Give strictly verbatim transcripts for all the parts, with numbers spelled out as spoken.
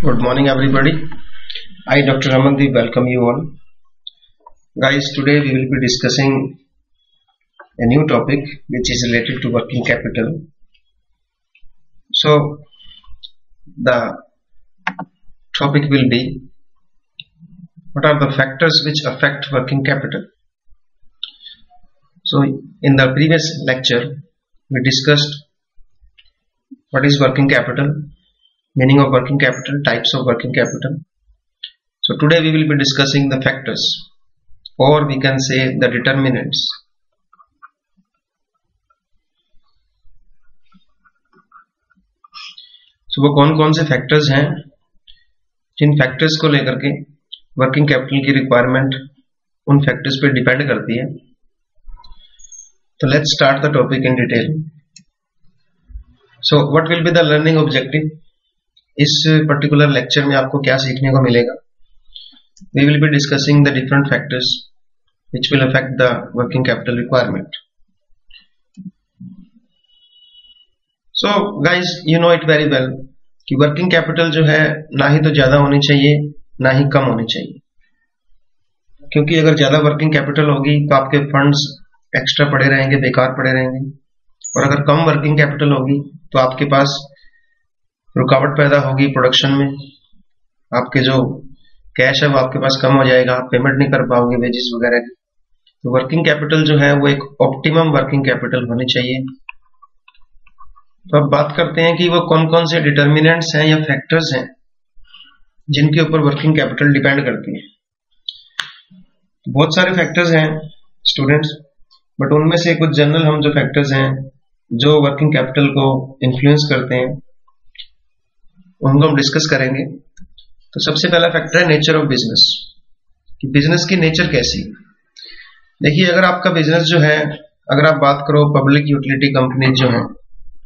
Good morning, everybody. I, Doctor Ramandeep, welcome you all. Guys, today we will be discussing a new topic which is related to working capital. So, the topic will be what are the factors which affect working capital. So, in the previous lecture, we discussed what is working capital, meaning of working capital, types of working capital. So today we will be discussing the factors, or we can say the determinants. So वो कौन कौन से factors हैं जिन factors को लेकर के working capital की requirement उन फैक्टर्स पे डिपेंड करती है. तो let's start the topic in detail. So what will be the learning objective. इस पर्टिकुलर लेक्चर में आपको क्या सीखने को मिलेगा. We will be discussing the different factors which will affect the working capital requirement. So guys, you know it very well कि working capital जो है ना ही तो ज्यादा होनी चाहिए ना ही कम होनी चाहिए, क्योंकि अगर ज्यादा वर्किंग कैपिटल होगी तो आपके फंड्स एक्स्ट्रा पड़े रहेंगे, बेकार पड़े रहेंगे, और अगर कम वर्किंग कैपिटल होगी तो आपके पास रुकावट पैदा होगी प्रोडक्शन में. आपके जो कैश है वो आपके पास कम हो जाएगा, आप पेमेंट नहीं कर पाओगे वेजेस वगैरह की. तो वर्किंग कैपिटल जो है वो एक ऑप्टिमम वर्किंग कैपिटल होनी चाहिए. तो अब बात करते हैं कि वो कौन कौन से डिटर्मिनेंट्स हैं या फैक्टर्स हैं जिनके ऊपर वर्किंग कैपिटल डिपेंड करती है. बहुत सारे फैक्टर्स हैं स्टूडेंट्स, बट उनमें से कुछ जनरल हम जो फैक्टर्स हैं जो वर्किंग कैपिटल को इन्फ्लुएंस करते हैं उनको हम डिस्कस करेंगे. तो सबसे पहला फैक्टर है नेचर ऑफ बिजनेस, कि बिजनेस की नेचर कैसी. देखिए, अगर आपका बिजनेस जो है, अगर आप बात करो पब्लिक यूटिलिटी कंपनीज जो हैं,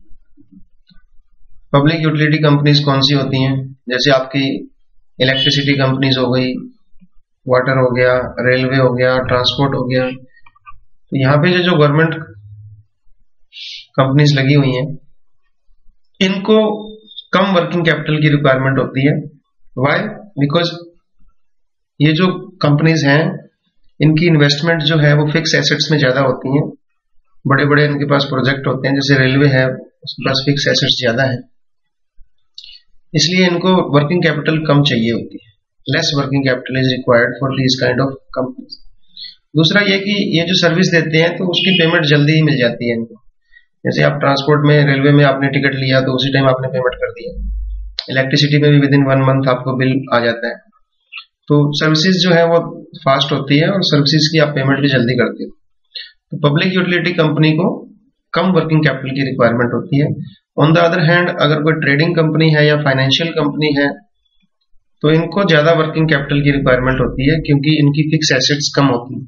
पब्लिक यूटिलिटी कंपनीज कौन सी होती हैं, जैसे आपकी इलेक्ट्रिसिटी कंपनीज हो गई, वाटर हो गया, रेलवे हो गया, ट्रांसपोर्ट हो गया. तो यहाँ पे जो जो गवर्नमेंट कंपनीज लगी हुई हैं इनको कम वर्किंग कैपिटल की रिक्वायरमेंट होती है. व्हाई? बिकॉज ये जो कंपनीज हैं इनकी इन्वेस्टमेंट जो है वो फिक्स एसेट्स में ज्यादा होती हैं. बड़े बड़े इनके पास प्रोजेक्ट होते हैं, जैसे रेलवे है उसके पास फिक्स एसेट्स ज्यादा है, इसलिए इनको वर्किंग कैपिटल कम चाहिए होती है. Less working capital is required for this kind of companies. दूसरा ये कि ये जो सर्विस देते हैं तो उसकी पेमेंट जल्दी ही मिल जाती है इनको. जैसे आप ट्रांसपोर्ट में, रेलवे में आपने टिकट लिया तो उसी टाइम आपने पेमेंट कर दिया. इलेक्ट्रिसिटी में भी विद इन वन मंथ आपको बिल आ जाता है. तो सर्विसेज जो है वो फास्ट होती है और सर्विसेज की आप पेमेंट भी जल्दी करते हो. तो पब्लिक यूटिलिटी कंपनी को कम वर्किंग कैपिटल की रिक्वायरमेंट होती है. ऑन द अदर हैंड, अगर कोई ट्रेडिंग कंपनी है या फाइनेंशियल कंपनी है तो इनको ज्यादा वर्किंग कैपिटल की रिक्वायरमेंट होती है, क्योंकि इनकी फिक्स एसेट्स कम होती है.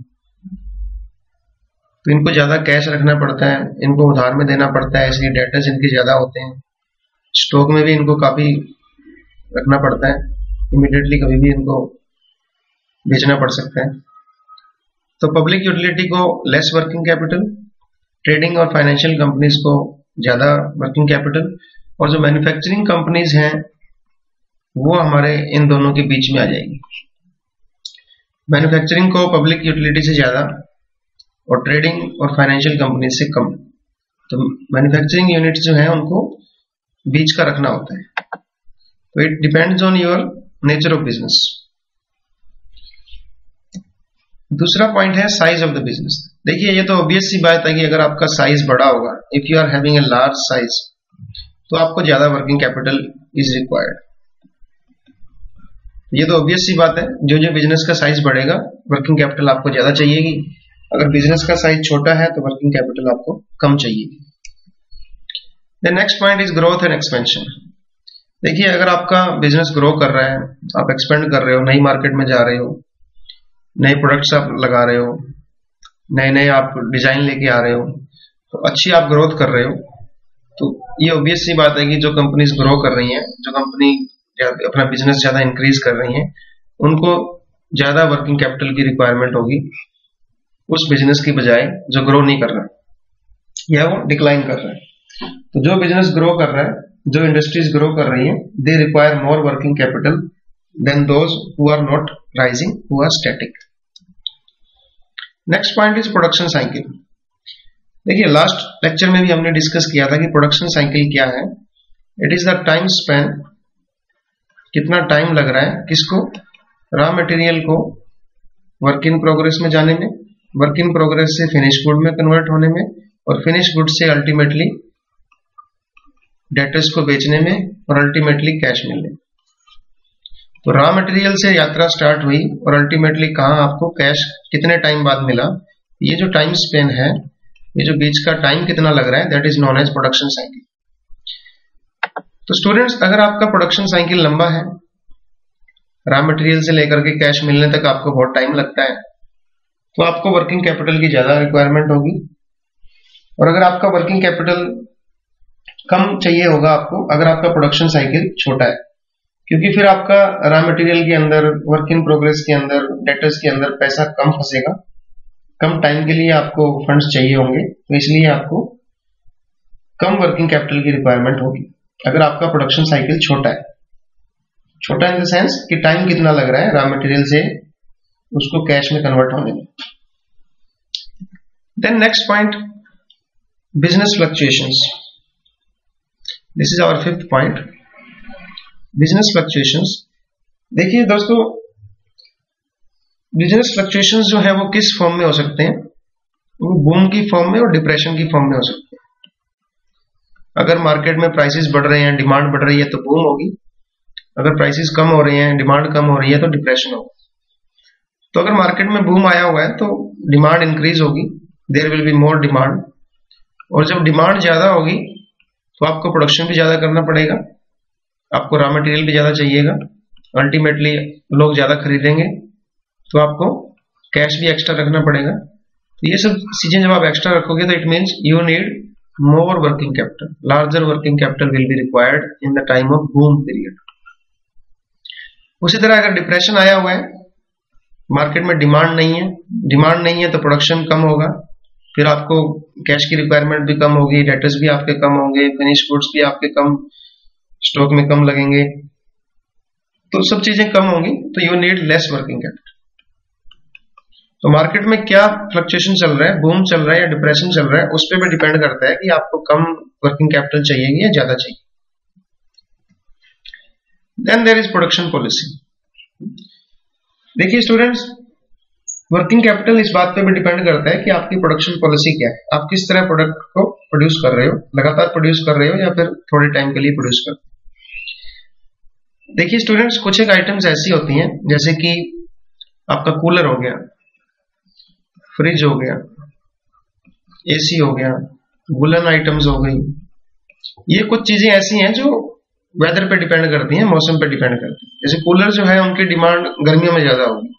तो इनको ज्यादा कैश रखना पड़ता है, इनको उधार में देना पड़ता है, इसलिए डेटर्स इनके ज्यादा होते हैं. स्टॉक में भी इनको काफी रखना पड़ता है, इमीडिएटली कभी भी इनको बेचना पड़ सकता है. तो पब्लिक यूटिलिटी को लेस वर्किंग कैपिटल, ट्रेडिंग और फाइनेंशियल कंपनीज को ज्यादा वर्किंग कैपिटल, और जो मैन्युफैक्चरिंग कंपनीज हैं वो हमारे इन दोनों के बीच में आ जाएगी. मैन्युफैक्चरिंग को पब्लिक यूटिलिटी से ज्यादा और ट्रेडिंग और फाइनेंशियल कंपनी से कम. तो मैन्युफैक्चरिंग यूनिट्स जो हैं उनको बीच का रखना होता है. तो it depends on your nature of business. दूसरा पॉइंट है साइज ऑफ द बिजनेस. देखिए, ये तो ऑब्वियस सी बात है कि अगर आपका साइज बड़ा होगा, if you are having a large size, तो आपको ज्यादा वर्किंग कैपिटल इज रिक्वायर्ड. ये तो ऑब्वियस सी बात है, जो जो बिजनेस का साइज बढ़ेगा वर्किंग कैपिटल आपको ज्यादा चाहिएगी. अगर बिजनेस का साइज छोटा है तो वर्किंग कैपिटल आपको कम चाहिए. The next point is growth and expansion. देखिए, अगर आपका बिजनेस ग्रो कर रहा है, आप एक्सपेंड कर रहे हो, नई मार्केट में जा रहे हो, नए प्रोडक्ट्स आप लगा रहे हो, नए नए आप डिजाइन लेके आ रहे हो, तो अच्छी आप ग्रोथ कर रहे हो, तो ये ऑब्वियस सी बात है कि जो कंपनीज ग्रो कर रही हैं, जो कंपनी अपना बिजनेस ज्यादा इंक्रीज कर रही हैं, उनको ज्यादा वर्किंग कैपिटल की रिक्वायरमेंट होगी उस बिजनेस की बजाय जो ग्रो नहीं कर रहा है या वो डिक्लाइन कर रहा है. तो जो बिजनेस ग्रो कर रहा है जो इंडस्ट्रीज ग्रो कर रही हैं, they require more working capital than those who are not rising, who are static. Next point is production cycle. देखिए लास्ट लेक्चर में भी हमने डिस्कस किया था कि प्रोडक्शन साइकिल क्या है। It is the time span, कितना टाइम लग रहा है किसको, रॉ मटेरियल को वर्क इन प्रोग्रेस में जाने में, वर्क इन प्रोग्रेस से फिनिश गुड में कन्वर्ट होने में, और फिनिश गुड से अल्टीमेटली डेटर्स को बेचने में, और अल्टीमेटली कैश मिलने। तो रॉ मटेरियल से यात्रा स्टार्ट हुई और अल्टीमेटली कहां आपको कैश कितने टाइम बाद मिला, ये जो टाइम स्पेन है, ये जो बीच का टाइम कितना लग रहा है, that is known as production cycle. तो स्टूडेंट्स, अगर आपका प्रोडक्शन साइकिल लंबा है, रॉ मटेरियल से लेकर के कैश मिलने तक आपको बहुत टाइम लगता है, तो आपको वर्किंग कैपिटल की ज्यादा रिक्वायरमेंट होगी। और अगर आपका वर्किंग कैपिटल कम चाहिए होगा आपको अगर आपका प्रोडक्शन साइकिल छोटा है, क्योंकि फिर आपका रॉ मटेरियल के अंदर, वर्क इन प्रोग्रेस के अंदर, डेटर्स के अंदर पैसा कम फंसेगा, कम टाइम के लिए आपको फंड्स चाहिए होंगे, तो इसलिए आपको कम वर्किंग कैपिटल की रिक्वायरमेंट होगी अगर आपका प्रोडक्शन साइकिल छोटा है। छोटा इन द सेंस कि टाइम कितना लग रहा है रॉ मटेरियल से उसको कैश में कन्वर्ट होने में। Then next point, business fluctuations. This is our fifth point, business fluctuations. देखिए दोस्तों, बिजनेस फ्लक्चुएशंस जो है वो किस फॉर्म में हो सकते हैं, वो बूम की फॉर्म में और डिप्रेशन की फॉर्म में हो सकते हैं। अगर मार्केट में प्राइसेस बढ़ रहे हैं, डिमांड बढ़ रही है, तो बूम होगी। अगर प्राइसेस कम हो रहे हैं, डिमांड कम हो रही है, तो डिप्रेशन होगा। तो अगर मार्केट में बूम आया हुआ है तो डिमांड इंक्रीज होगी, there will be more demand, और जब डिमांड ज्यादा होगी तो आपको प्रोडक्शन भी ज्यादा करना पड़ेगा, आपको रॉ मटेरियल भी ज्यादा चाहिएगा, अल्टीमेटली लोग ज्यादा खरीदेंगे, तो आपको कैश भी एक्स्ट्रा रखना पड़ेगा। तो ये सब चीजें जब आप एक्स्ट्रा रखोगे तो it means you need more working capital, larger working capital will be required in the time of boom period. उसी तरह अगर डिप्रेशन आया हुआ है, मार्केट में डिमांड नहीं है, डिमांड नहीं है तो प्रोडक्शन कम होगा, फिर आपको कैश की रिक्वायरमेंट भी कम होगी, डेटर्स भी आपके कम होंगे, फिनिश गुड्स भी आपके कम स्टॉक में कम लगेंगे, तो सब चीजें कम होंगी, तो you need less working capital. तो मार्केट में क्या फ्लक्चुएशन चल रहा है, बूम चल रहा है या डिप्रेशन चल रहा है, उस पर भी डिपेंड करता है कि आपको कम वर्किंग कैपिटल चाहिए या ज्यादा चाहिए। Then there is production policy. देखिए स्टूडेंट्स, वर्किंग कैपिटल इस बात पे भी डिपेंड करता है कि आपकी प्रोडक्शन पॉलिसी क्या है, आप किस तरह प्रोडक्ट को प्रोड्यूस कर रहे हो, लगातार प्रोड्यूस कर रहे हो या फिर थोड़े टाइम के लिए प्रोड्यूस कर रहे हो। देखिए स्टूडेंट्स, कुछ एक आइटम्स ऐसी होती हैं जैसे कि आपका कूलर हो गया, फ्रिज हो गया, एसी हो गया, वुलन आइटम्स हो गई, ये कुछ चीजें ऐसी हैं जो वेदर पे डिपेंड करती हैं, मौसम पे डिपेंड करती हैं। जैसे कूलर जो है उनकी डिमांड गर्मियों में ज्यादा होगी,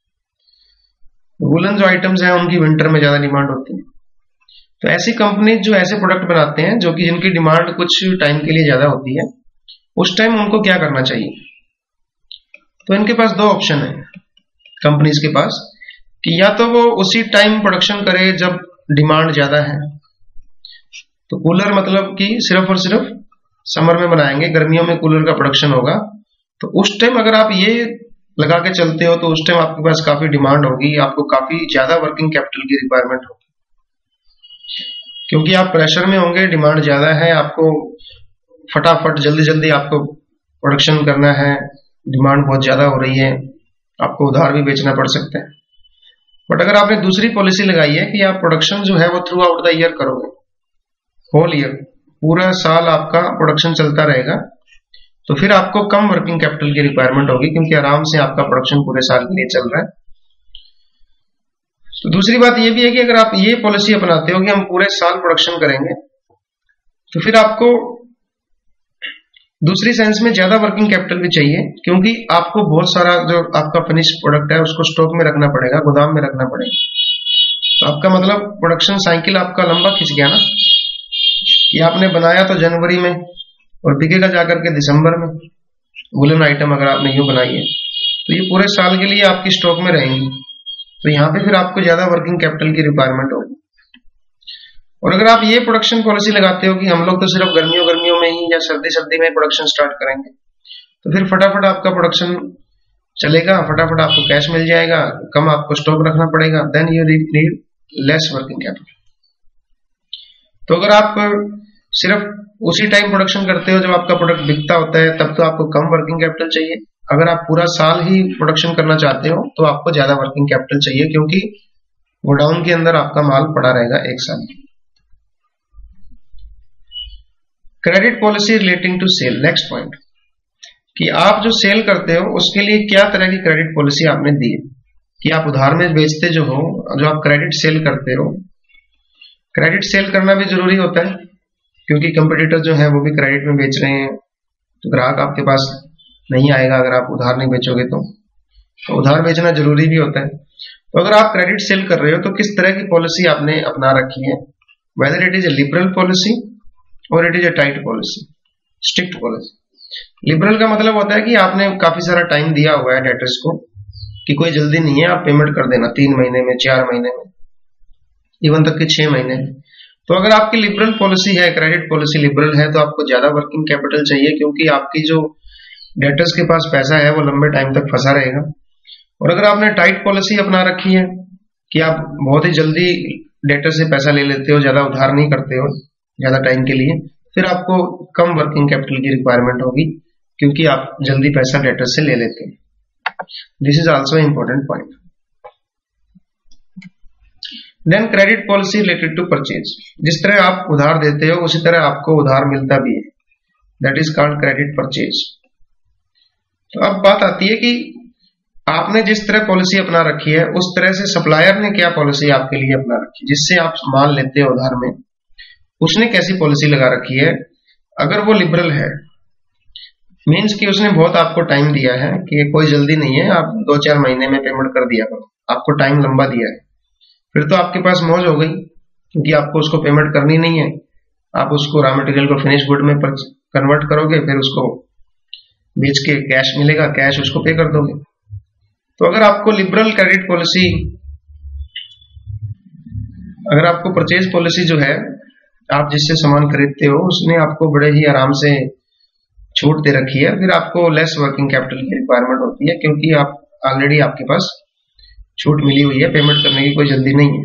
वुलन जो आइटम्स हैं उनकी विंटर में ज्यादा डिमांड होती है। तो ऐसी कंपनी जो ऐसे प्रोडक्ट बनाते हैं जो कि जिनकी डिमांड कुछ टाइम के लिए ज्यादा होती है, उस टाइम उनको क्या करना चाहिए, तो इनके पास दो ऑप्शन है कंपनीज के पास, कि या तो वो उसी टाइम प्रोडक्शन करे जब डिमांड ज्यादा है, तो कूलर मतलब कि सिर्फ और सिर्फ समर में बनाएंगे, गर्मियों में कूलर का प्रोडक्शन होगा, तो उस टाइम अगर आप ये लगा के चलते हो तो उस टाइम आपके पास काफी डिमांड होगी, आपको काफी ज्यादा वर्किंग कैपिटल की रिक्वायरमेंट होगी, क्योंकि आप प्रेशर में होंगे, डिमांड ज्यादा है, आपको फटाफट जल्दी जल्दी आपको प्रोडक्शन करना है, डिमांड बहुत ज्यादा हो रही है, आपको उधार भी बेचना पड़ सकता है। बट अगर आपने दूसरी पॉलिसी लगाई है कि आप प्रोडक्शन जो है वो थ्रू आउट द ईयर करोगे, होल ईयर, पूरा साल आपका प्रोडक्शन चलता रहेगा, तो फिर आपको कम वर्किंग कैपिटल की रिक्वायरमेंट होगी, क्योंकि आराम से आपका प्रोडक्शन पूरे साल के लिए चल रहा है। तो दूसरी बात यह भी है कि अगर आप ये पॉलिसी अपनाते हो कि हम पूरे साल प्रोडक्शन करेंगे, तो फिर आपको दूसरी सेंस में ज्यादा वर्किंग कैपिटल भी चाहिए, क्योंकि आपको बहुत सारा जो आपका फिनिश प्रोडक्ट है उसको स्टॉक में रखना पड़ेगा, गोदाम में रखना पड़ेगा। तो आपका मतलब प्रोडक्शन साइकिल आपका लंबा खिंच गया ना, कि आपने बनाया तो जनवरी में और बिकेगा जाकर के दिसंबर में, वुलन आइटम अगर आपने यूं बनाई है तो ये पूरे साल के लिए आपकी स्टॉक में रहेंगी, तो यहाँ पे फिर आपको ज्यादा वर्किंग कैपिटल की रिक्वायरमेंट होगी। और अगर आप ये प्रोडक्शन पॉलिसी लगाते हो कि हम लोग तो सिर्फ गर्मियों गर्मियों में ही या सर्दी सर्दी में प्रोडक्शन स्टार्ट करेंगे, तो फिर फटाफट आपका प्रोडक्शन चलेगा, फटाफट आपको कैश मिल जाएगा, कम आपको स्टॉक रखना पड़ेगा, then you need less working capital. तो अगर आप सिर्फ उसी टाइम प्रोडक्शन करते हो जब आपका प्रोडक्ट बिकता होता है, तब तो आपको कम वर्किंग कैपिटल चाहिए। अगर आप पूरा साल ही प्रोडक्शन करना चाहते हो तो आपको ज्यादा वर्किंग कैपिटल चाहिए, क्योंकि गोडाउन के अंदर आपका माल पड़ा रहेगा एक साल। Credit policy relating to sale, next point, कि आप जो सेल करते हो उसके लिए क्या तरह की क्रेडिट पॉलिसी आपने दी है। कि आप उधार में बेचते जो हो, जो आप क्रेडिट सेल करते हो, क्रेडिट सेल करना भी जरूरी होता है, क्योंकि कंपटीटर जो है वो भी क्रेडिट में बेच रहे हैं, तो ग्राहक आपके पास नहीं आएगा अगर आप उधार नहीं बेचोगे तो, तो उधार बेचना जरूरी भी होता है। तो अगर आप क्रेडिट सेल कर रहे हो तो किस तरह की पॉलिसी आपने अपना रखी है, whether it is a liberal policy और it is a tight policy, strict policy. Liberal का मतलब होता है कि आपने काफी सारा टाइम दिया हुआ है डेटर्स को, कि कोई जल्दी नहीं है, आप पेमेंट कर देना तीन महीने में, चार महीने में, इवन तक के छह महीने में। तो अगर आपकी लिबरल पॉलिसी है, क्रेडिट पॉलिसी लिबरल है, तो आपको ज्यादा वर्किंग कैपिटल चाहिए, क्योंकि आपकी जो डेटर्स के पास पैसा है वो लंबे टाइम तक फंसा रहेगा। और अगर आपने टाइट पॉलिसी अपना रखी है कि आप बहुत ही जल्दी डेटर से पैसा ले लेते हो, ज्यादा उधार नहीं करते हो ज्यादा टाइम के लिए, फिर आपको कम वर्किंग कैपिटल की रिक्वायरमेंट होगी, क्योंकि आप जल्दी पैसा डेटर से ले लेते हैं। This is also important point. Then credit policy related to purchase, जिस तरह आप उधार देते हो उसी तरह आपको उधार मिलता भी है, that is called credit purchase. तो अब बात आती है कि आपने जिस तरह पॉलिसी अपना रखी है उस तरह से सप्लायर ने क्या पॉलिसी आपके लिए अपना रखी है, जिससे आप माल लेते हो उधार में, उसने कैसी पॉलिसी लगा रखी है। अगर वो लिबरल है, मीन्स कि उसने बहुत आपको टाइम दिया है कि कोई जल्दी नहीं है, आप दो चार महीने में पेमेंट कर दिया करो, आपको टाइम लंबा दिया है, फिर तो आपके पास मौज हो गई, क्योंकि आपको उसको पेमेंट करनी नहीं है, आप उसको रॉ मटेरियल को फिनिश गुड में कन्वर्ट करोगे, फिर उसको बेच के कैश मिलेगा, कैश उसको पे कर दोगे। तो अगर आपको लिबरल क्रेडिट पॉलिसी, अगर आपको परचेज पॉलिसी जो है, आप जिससे सामान खरीदते हो, उसने आपको बड़े ही आराम से छूट दे रखी है, फिर आपको लेस वर्किंग कैपिटल की रिक्वायरमेंट होती है, क्योंकि आप ऑलरेडी आपके पास छूट मिली हुई है, पेमेंट करने की कोई जल्दी नहीं है।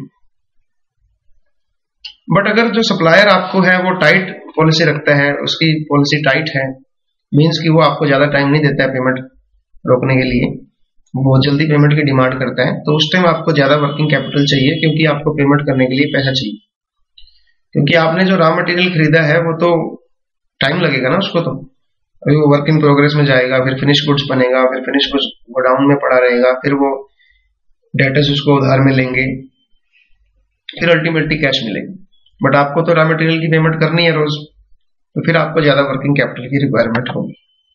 बट अगर जो सप्लायर आपको है वो टाइट पॉलिसी रखता है, उसकी पॉलिसी टाइट है, मीन्स कि वो आपको ज्यादा टाइम नहीं देता है पेमेंट रोकने के लिए, वो जल्दी पेमेंट की डिमांड करता है, तो उस टाइम आपको ज्यादा वर्किंग कैपिटल चाहिए, क्योंकि आपको पेमेंट करने के लिए पैसा चाहिए। क्योंकि आपने जो रॉ मटेरियल खरीदा है वो तो टाइम लगेगा ना उसको, तो अभी वो वर्क इन प्रोग्रेस में जाएगा, फिर फिनिश गुड्स बनेगा, फिर फिनिश गुड्स गोडाउन में पड़ा रहेगा, फिर वो डेटर्स उसको उधार में लेंगे, फिर अल्टीमेटली कैश मिलेगा। बट आपको तो रॉ मटेरियल की पेमेंट करनी है रोज, तो फिर आपको ज्यादा वर्किंग कैपिटल की रिक्वायरमेंट होगी।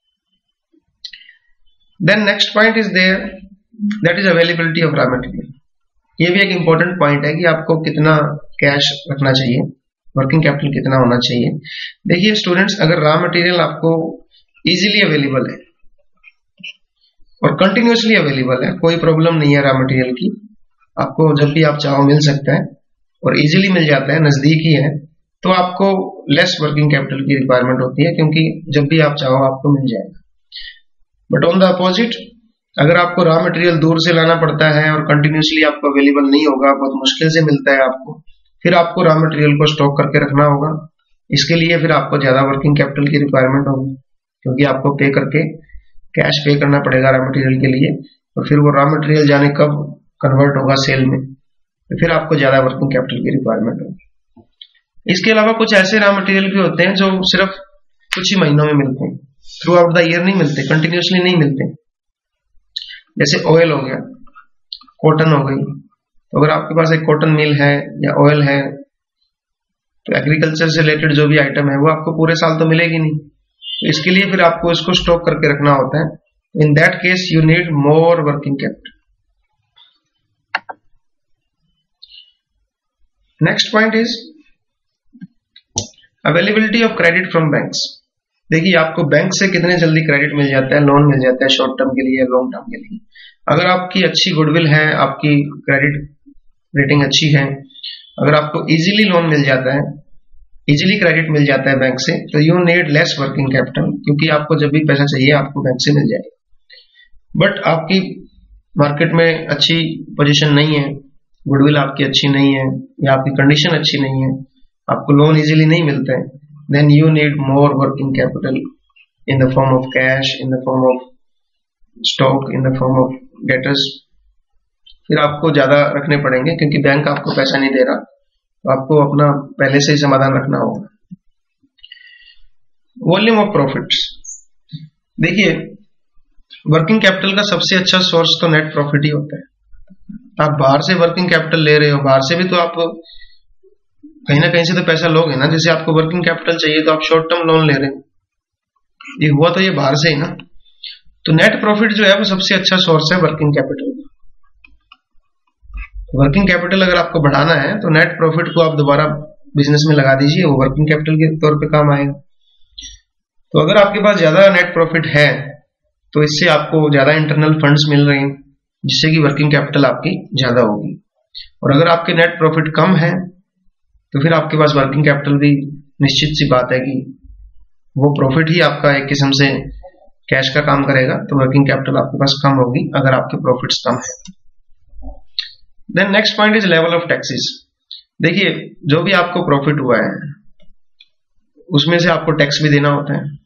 Then next point is there, that is availability of raw material. ये भी एक इंपॉर्टेंट पॉइंट है कि आपको कितना कैश रखना चाहिए, वर्किंग कैपिटल कितना होना चाहिए। देखिए स्टूडेंट्स, अगर रॉ मटेरियल आपको इजीली अवेलेबल है और कंटिन्यूसली अवेलेबल है, कोई प्रॉब्लम नहीं है रॉ मटेरियल की, आपको जब भी आप चाहो मिल सकता है और इजीली मिल जाता है, नजदीक ही है, तो आपको लेस वर्किंग कैपिटल की रिक्वायरमेंट होती है, क्योंकि जब भी आप चाहो आपको मिल जाएगा। बट ऑन द अपोजिट, अगर आपको रॉ मटेरियल दूर से लाना पड़ता है और कंटिन्यूसली आपको अवेलेबल नहीं होगा, बहुत मुश्किल से मिलता है आपको, फिर आपको रॉ मटेरियल को स्टॉक करके रखना होगा। इसके लिए फिर आपको ज्यादा वर्किंग कैपिटल की रिक्वायरमेंट होगी, क्योंकि आपको पे करके कैश पे करना पड़ेगा रॉ मटेरियल के लिए, और फिर वो रॉ मटेरियल जाने कब कन्वर्ट होगा सेल में, तो फिर आपको ज्यादा वर्किंग कैपिटल की रिक्वायरमेंट होगी। इसके अलावा कुछ ऐसे रॉ मटेरियल भी होते हैं जो सिर्फ कुछ ही महीनों में मिलते हैं, थ्रू आउट द ईयर नहीं मिलते, कंटिन्यूसली नहीं मिलते। जैसे ऑयल हो गया, कॉटन हो गई, तो अगर आपके पास एक कॉटन मिल है या ऑयल है, तो एग्रीकल्चर से रिलेटेड जो भी आइटम है वो आपको पूरे साल तो मिलेगी नहीं, तो इसके लिए फिर आपको इसको स्टॉक करके रखना होता है। In that case you need more working capital. Next point is availability of credit from banks. देखिए आपको बैंक से कितने जल्दी क्रेडिट मिल जाता है, लोन मिल जाता है शॉर्ट टर्म के लिए, लॉन्ग टर्म के लिए। अगर आपकी अच्छी गुडविल है, आपकी क्रेडिट रेटिंग अच्छी है, अगर आपको इजीली लोन मिल जाता है, इजीली क्रेडिट मिल जाता है बैंक से, तो you need less working capital, क्योंकि आपको जब भी पैसा चाहिए आपको बैंक से मिल जाएगा। बट आपकी मार्केट में अच्छी पोजीशन नहीं है, गुडविल आपकी अच्छी नहीं है, या आपकी कंडीशन अच्छी नहीं है, आपको लोन इजीली नहीं मिलता है, then you need more working capital in the form of cash, in the form of stock, in the form of debtors. फिर आपको ज्यादा रखने पड़ेंगे, क्योंकि बैंक आपको पैसा नहीं दे रहा, तो आपको अपना पहले से ही समाधान रखना होगा। वॉल्यूम ऑफ प्रॉफिट्स, देखिए वर्किंग कैपिटल का सबसे अच्छा सोर्स तो नेट प्रॉफिट ही होता है। आप बाहर से वर्किंग कैपिटल ले रहे हो, बाहर से भी तो आप कहीं ना कहीं से तो पैसा लोगे ना। जैसे आपको वर्किंग कैपिटल चाहिए तो आप शॉर्ट टर्म लोन ले रहे हो, ये हुआ तो ये बाहर से ही ना। तो नेट प्रॉफिट जो है वो सबसे अच्छा सोर्स है वर्किंग कैपिटल। वर्किंग कैपिटल अगर आपको बढ़ाना है तो नेट प्रॉफिट को आप दोबारा बिजनेस में लगा दीजिए, वो वर्किंग कैपिटल के तौर पे काम आएगा। तो अगर आपके पास ज्यादा नेट प्रॉफिट है तो इससे आपको ज्यादा इंटरनल फंड्स मिल रहे हैं, जिससे कि वर्किंग कैपिटल आपकी ज्यादा होगी। और अगर आपके नेट प्रॉफिट कम है तो फिर आपके पास वर्किंग कैपिटल भी निश्चित सी बात है कि वो प्रॉफिट ही आपका एक किस्म से कैश का काम करेगा, तो वर्किंग कैपिटल आपके पास कम होगी अगर आपके प्रॉफिट्स कम है। Then next point is level of taxes. देखिए जो भी आपको प्रॉफिट हुआ है उसमें से आपको टैक्स भी देना होता है।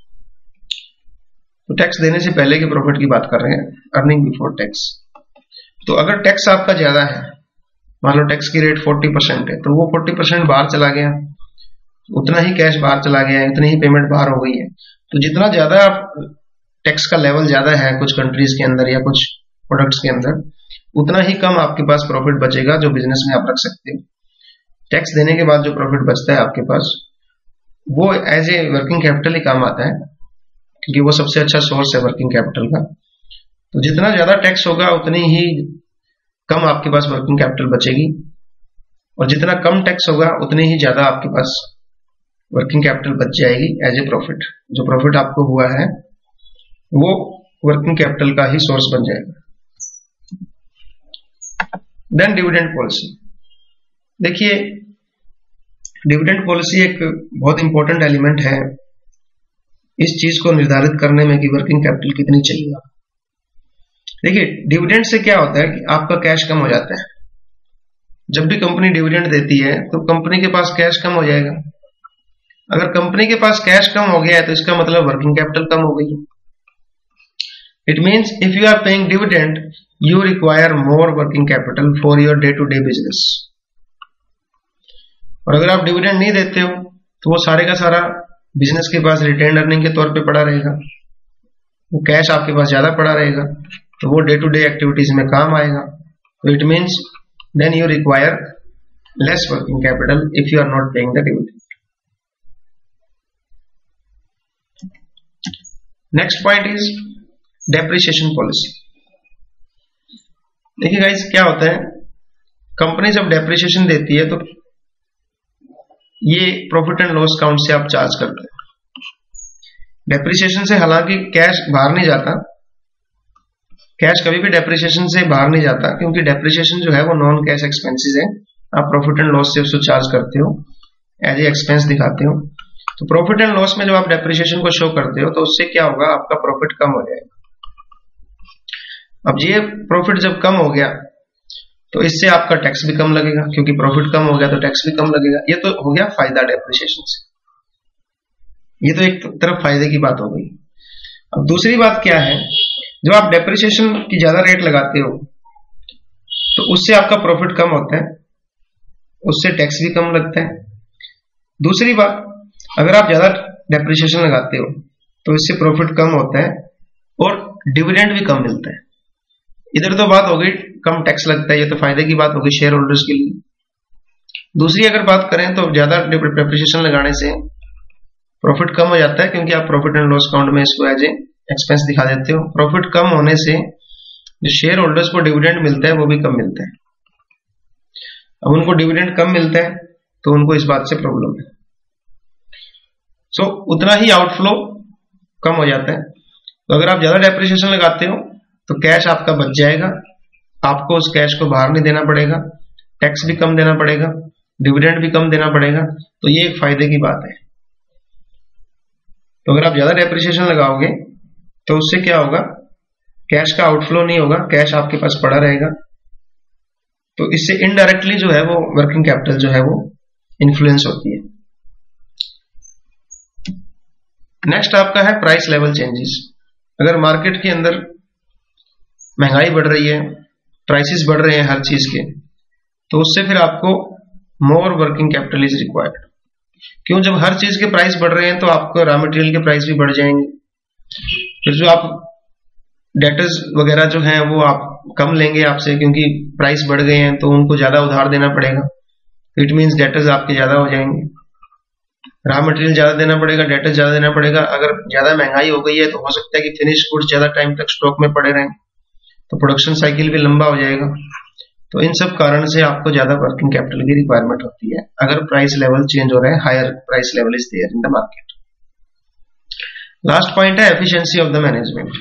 तो टैक्स देने से पहले के प्रॉफिट की बात कर रहे हैं, अर्निंग बिफोर टैक्स। तो अगर टैक्स आपका ज्यादा है, मान लो टैक्स की रेट चालीस परसेंट है, तो वो चालीस परसेंट बाहर चला गया, उतना ही कैश बाहर चला गया है, उतनी ही पेमेंट बाहर हो गई है। तो जितना ज्यादा टैक्स का लेवल ज्यादा है कुछ कंट्रीज के अंदर या कुछ प्रोडक्ट्स के अंदर, उतना ही कम आपके पास प्रॉफिट बचेगा जो बिजनेस में आप रख सकते हो। टैक्स देने के बाद जो प्रॉफिट बचता है आपके पास, वो एज ए वर्किंग कैपिटल ही काम आता है, क्योंकि वो सबसे अच्छा सोर्स है वर्किंग कैपिटल का। तो जितना ज्यादा टैक्स होगा उतनी ही कम आपके पास वर्किंग कैपिटल बचेगी, और जितना कम टैक्स होगा उतनी ही ज्यादा आपके पास वर्किंग कैपिटल बच जाएगी एज ए प्रॉफिट। जो प्रॉफिट आपको हुआ है वो वर्किंग कैपिटल का ही सोर्स बन जाएगा। Then dividend policy. देखिए डिविडेंड पॉलिसी एक बहुत इंपॉर्टेंट एलिमेंट है इस चीज को निर्धारित करने में कि वर्किंग कैपिटल कितनी चाहिए। देखिए डिविडेंड से क्या होता है कि आपका कैश कम हो जाता है। जब भी कंपनी डिविडेंड देती है तो कंपनी के पास कैश कम हो जाएगा। अगर कंपनी के पास कैश कम हो गया है तो इसका मतलब वर्किंग कैपिटल कम हो गई है। It means if you are paying dividend you require more working capital for your day to day business. और अगर आप डिविडेंड नहीं देते हो तो वो सारे का सारा बिजनेस के पास रिटेन अर्निंग के तौर पे पड़ा रहेगा, वो कैश आपके पास ज्यादा पड़ा रहेगा, तो वो डे टू डे एक्टिविटीज में काम आएगा। तो it means then you require less working capital if you are not paying the dividend. Next point is depreciation policy. देखिए गाइस क्या होता है, कंपनी जब डेप्रिसिएशन देती है तो ये प्रॉफिट एंड लॉस काउंट से आप चार्ज करते हैं। डेप्रिसिएशन से हालांकि कैश बाहर नहीं जाता, कैश कभी भी डेप्रिसिएशन से बाहर नहीं जाता, क्योंकि डेप्रिसिएशन जो है वो नॉन कैश एक्सपेंसेस है। आप प्रॉफिट एंड लॉस से उसको चार्ज करते हो, एज ए एक्सपेंस दिखाते हो। तो प्रॉफिट एंड लॉस में जब आप डेप्रिसिएशन को शो करते हो तो उससे क्या होगा, आपका प्रॉफिट कम हो जाएगा। अब ये प्रॉफिट जब कम हो गया तो इससे आपका टैक्स भी कम लगेगा, क्योंकि प्रॉफिट कम हो गया तो टैक्स भी कम लगेगा। ये तो हो गया फायदा डेप्रिसिएशन से, ये तो एक तरफ फायदे की बात हो गई। अब दूसरी बात क्या है, जब आप डेप्रिसिएशन की ज्यादा रेट लगाते हो तो उससे आपका प्रॉफिट कम होता है, उससे टैक्स भी कम लगता है। दूसरी बात, अगर आप ज्यादा डेप्रिसिएशन लगाते हो तो इससे प्रॉफिट कम होता है और डिविडेंड भी कम मिलता है। इधर तो बात हो गई कम टैक्स लगता है, ये तो फायदे की बात होगी शेयर होल्डर्स के लिए। दूसरी अगर बात करें तो ज्यादा डेप्रिसिएशन लगाने से प्रॉफिट कम हो जाता है, क्योंकि आप प्रॉफिट एंड लॉस अकाउंट में इसको एज ए एक्सपेंस दिखा देते हो। प्रॉफिट कम होने से जो शेयर होल्डर्स को डिविडेंड मिलता है वो भी कम मिलता है। अब उनको डिविडेंड कम मिलता है तो उनको इस बात से प्रॉब्लम है। सो so, उतना ही आउटफ्लो कम हो जाता है। तो अगर आप ज्यादा डेप्रिसिएशन लगाते हो तो कैश आपका बच जाएगा, आपको उस कैश को बाहर नहीं देना पड़ेगा, टैक्स भी कम देना पड़ेगा, डिविडेंड भी कम देना पड़ेगा, तो ये एक फायदे की बात है। तो अगर आप ज्यादा डेप्रिसिएशन लगाओगे तो उससे क्या होगा, कैश का आउटफ्लो नहीं होगा, कैश आपके पास पड़ा रहेगा। तो इससे इनडायरेक्टली जो है वो वर्किंग कैपिटल जो है वो इन्फ्लुएंस होती है। नेक्स्ट आपका है प्राइस लेवल चेंजेस। अगर मार्केट के अंदर महंगाई बढ़ रही है, प्राइसेस बढ़ रहे हैं हर चीज के, तो उससे फिर आपको more working capital is required. क्यों, जब हर चीज के प्राइस बढ़ रहे हैं तो आपको रॉ मटेरियल के प्राइस भी बढ़ जाएंगे। फिर जो आप डेटर्स वगैरह जो हैं वो आप कम लेंगे आपसे, क्योंकि प्राइस बढ़ गए हैं तो उनको ज्यादा उधार देना पड़ेगा। इट मीन्स डेटर्स आपके ज्यादा हो जाएंगे, रॉ मटेरियल ज्यादा देना पड़ेगा, डेटर्स ज्यादा देना पड़ेगा। अगर ज्यादा महंगाई हो गई है तो हो सकता है कि फिनिश गुड्स ज्यादा टाइम तक स्टॉक में पड़े रहें, तो प्रोडक्शन साइकिल भी लंबा हो जाएगा। तो इन सब कारण से आपको ज्यादा वर्किंग कैपिटल की रिक्वायरमेंट होती है अगर प्राइस लेवल चेंज हो रहा है, higher price level is there in the market. Last point है एफिशिएंसी ऑफ द मैनेजमेंट।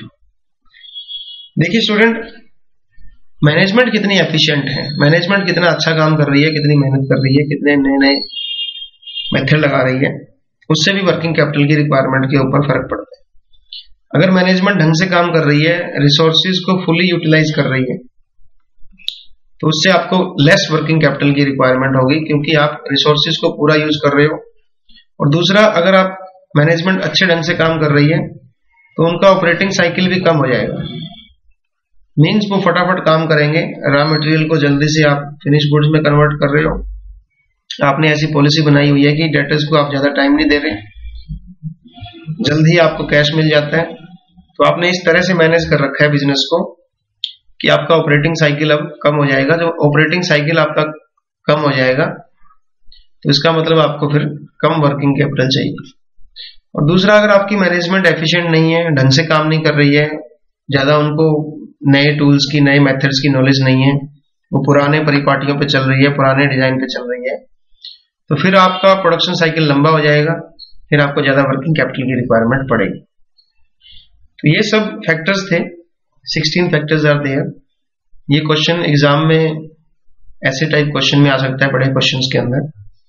देखिए स्टूडेंट, मैनेजमेंट कितनी एफिशिएंट है, मैनेजमेंट कितना अच्छा काम कर रही है, कितनी मेहनत कर रही है, कितने नए नए मेथड लगा रही है, उससे भी वर्किंग कैपिटल की रिक्वायरमेंट के ऊपर फर्क पड़ता है। अगर मैनेजमेंट ढंग से काम कर रही है, रिसोर्सेज को फुली यूटिलाइज कर रही है, तो उससे आपको लेस वर्किंग कैपिटल की रिक्वायरमेंट होगी, क्योंकि आप रिसोर्सेज को पूरा यूज कर रहे हो। और दूसरा, अगर आप मैनेजमेंट अच्छे ढंग से काम कर रही है तो उनका ऑपरेटिंग साइकिल भी कम हो जाएगा। मीन्स वो फटाफट काम करेंगे, रॉ मटेरियल को जल्दी से आप फिनिश गुड्स में कन्वर्ट कर रहे हो, आपने ऐसी पॉलिसी बनाई हुई है कि डेटर्स को आप ज्यादा टाइम नहीं दे रहे, जल्दी आपको कैश मिल जाता है। तो आपने इस तरह से मैनेज कर रखा है बिजनेस को कि आपका ऑपरेटिंग साइकिल अब कम हो जाएगा। जब ऑपरेटिंग साइकिल आपका कम हो जाएगा तो इसका मतलब आपको फिर कम वर्किंग कैपिटल चाहिए। और दूसरा, अगर आपकी मैनेजमेंट एफिशिएंट नहीं है, ढंग से काम नहीं कर रही है, ज्यादा उनको नए टूल्स की, नए मेथड्स की नॉलेज नहीं है, वो पुराने परिपाटियों पे चल रही है, पुराने डिजाइन पे चल रही है, तो फिर आपका प्रोडक्शन साइकिल लंबा हो जाएगा, फिर आपको ज्यादा वर्किंग कैपिटल की रिक्वायरमेंट पड़ेगी। तो ये सब फैक्टर्स थे, सिक्सटीन फैक्टर्स आर देयर। ये क्वेश्चन एग्जाम में ऐसे टाइप क्वेश्चन में आ सकता है, बड़े क्वेश्चंस के अंदर।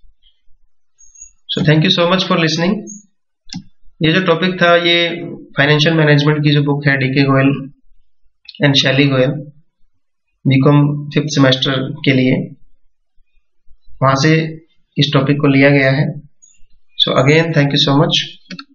So thank you so much for listening. ये जो टॉपिक था, ये फाइनेंशियल मैनेजमेंट की जो बुक है डीके गोयल एंड शैली गोयल, बीकॉम फिफ्थ सेमेस्टर के लिए, वहां से इस टॉपिक को लिया गया है। So again thank you so much.